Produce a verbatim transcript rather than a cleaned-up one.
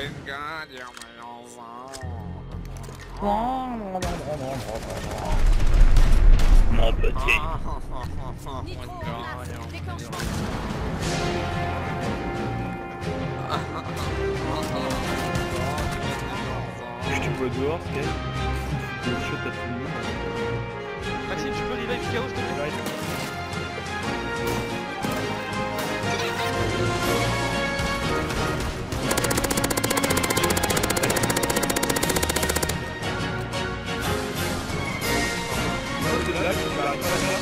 Mon petit. Je te vois dehors, Sky. Je suis chaud, t'as tout le monde. Maxime, tu peux revive Chaos, s'il te plaît? C'est là, tu vas